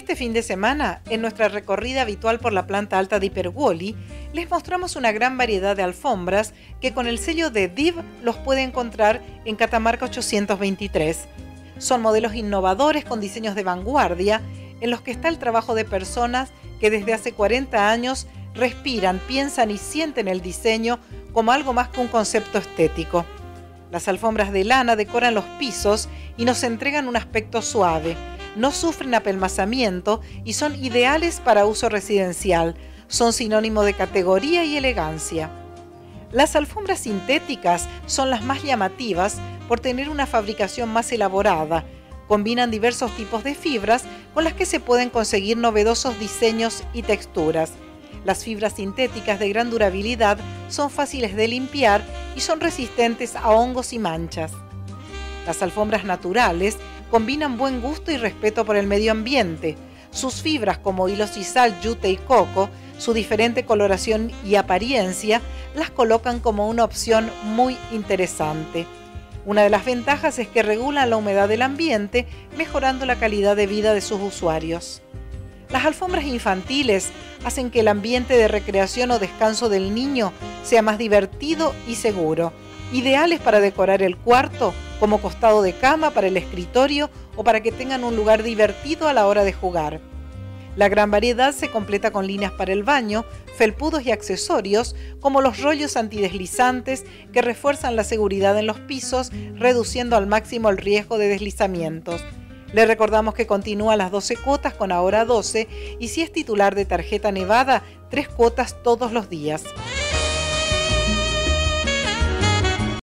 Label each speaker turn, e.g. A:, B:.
A: Este fin de semana, en nuestra recorrida habitual por la planta alta de Iperguoli, les mostramos una gran variedad de alfombras que con el sello de DIV los puede encontrar en Catamarca 823. Son modelos innovadores con diseños de vanguardia en los que está el trabajo de personas que desde hace 40 años respiran, piensan y sienten el diseño como algo más que un concepto estético. Las alfombras de lana decoran los pisos y nos entregan un aspecto suave. No sufren apelmazamiento y son ideales para uso residencial. Son sinónimo de categoría y elegancia. Las alfombras sintéticas son las más llamativas por tener una fabricación más elaborada. Combinan diversos tipos de fibras con las que se pueden conseguir novedosos diseños y texturas. Las fibras sintéticas de gran durabilidad son fáciles de limpiar y son resistentes a hongos y manchas. Las alfombras naturales combinan buen gusto y respeto por el medio ambiente. Sus fibras como hilo sisal, yute y coco, su diferente coloración y apariencia, las colocan como una opción muy interesante. Una de las ventajas es que regulan la humedad del ambiente, mejorando la calidad de vida de sus usuarios. Las alfombras infantiles hacen que el ambiente de recreación o descanso del niño sea más divertido y seguro. Ideales para decorar el cuarto, como costado de cama, para el escritorio o para que tengan un lugar divertido a la hora de jugar. La gran variedad se completa con líneas para el baño, felpudos y accesorios, como los rollos antideslizantes que refuerzan la seguridad en los pisos, reduciendo al máximo el riesgo de deslizamientos. Le recordamos que continúan las 12 cuotas con ahora 12 y si es titular de tarjeta Nevada, 3 cuotas todos los días.